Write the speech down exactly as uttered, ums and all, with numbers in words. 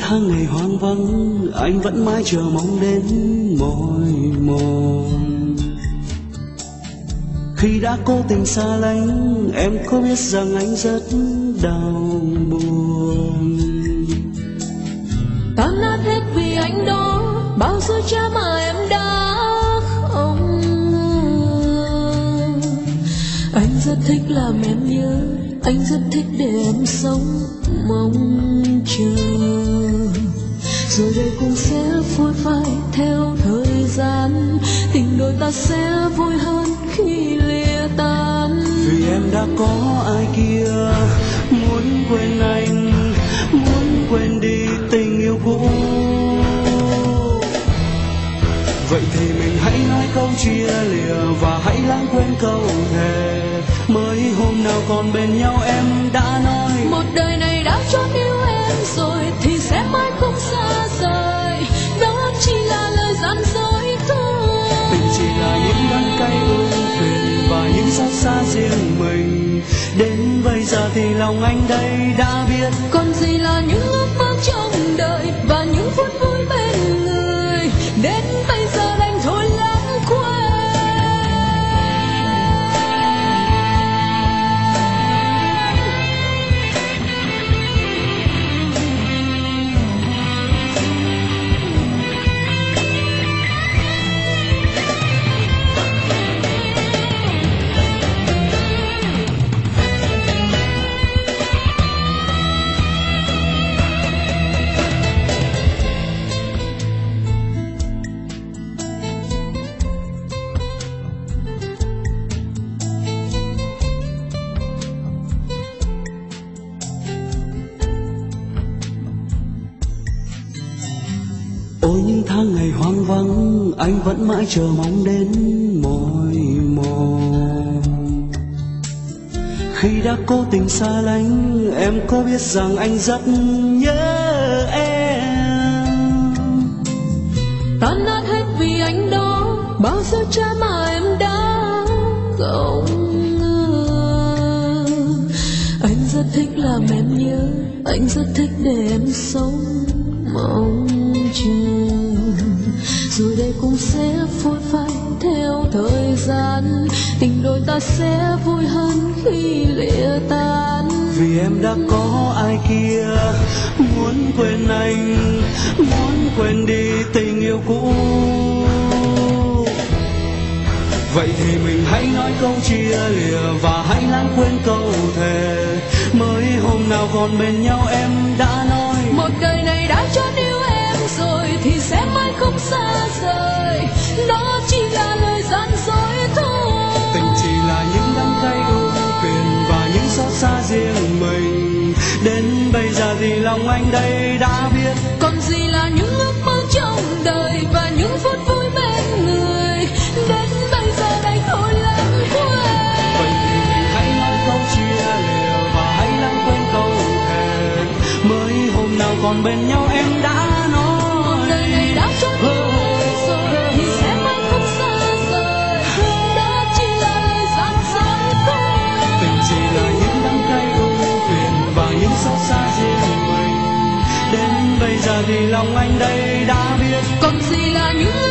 tháng ngày hoang vắng, anh vẫn mãi chờ mong đến mỏi mòn. Khi đã cố tình xa lánh, em có biết rằng anh rất đau buồn. Tan nát hết vì anh đó, bao dối trá mà em đã không ngờ. Anh rất thích làm em nhớ, anh rất thích để em sống mong chờ. Rồi đây cũng sẽ phôi phai theo thời gian, tình đôi ta sẽ vui hơn khi lìa tan. Vì em đã có ai kia, muốn quên anh, muốn quên đi tình yêu cũ. Vậy thì mình hãy nói câu chia lìa và hãy lãng quên câu thề. Mới hôm nào còn bên nhau em đã nói, một đời này đã chót yêu em rồi thì sẽ mãi không xa rời. Đó chỉ là lời gian dối thôi. Tình chỉ là những đắng cay ưu phiền và những xót xa riêng mình. Đến bây giờ thì lòng anh đây đã biết, còn gì là những ước mơ trong đời và những phút vui bên người. Đến bây giờ đành thôi lãng quên. Ôi những tháng ngày hoang vắng, anh vẫn mãi chờ mong đến mỏi mòn. Khi đã cố tình xa lánh, em có biết rằng anh rất nhớ em. Tan nát hết vì anh đó, bao dối trá mà em đã không ngờ. Anh rất thích làm em nhớ, anh rất thích để em sống mong chờ. Rồi đây cũng sẽ phôi phai theo thời gian, tình đôi ta sẽ vui hơn khi lìa tan. Vì em đã có ai kia, muốn quên anh, muốn quên đi tình yêu cũ. Vậy thì mình hãy nói câu chia lìa và hãy lãng quên câu thề. Mới hôm nào còn bên nhau em đã nói, một đời này đã chót yêu em rồi thì sẽ mãi không xa rời. Đó chỉ là lời gian dối thôi. Tình chỉ là những đắng cay ưu phiền và những xót xa riêng mình. Đến bây giờ thì lòng anh đây đã biết, còn gì là những ước mơ trong đời và những phút vui bên người. Đến bây giờ đành thôi lãng quên. Vậy thì mình hãy nói câu chia lìa và hãy lãng quên câu thề. Mới hôm nào còn bên nhau em đã nói, một đời này đã chót yêu em rồi thì sẽ mãi không xa rời. Đó chỉ là lời gian dối thôi. tình chỉ là những đắng cay ưu phiền và những xót xa riêng mình. Đến bây giờ thì lòng anh đây đã biết, còn gì là những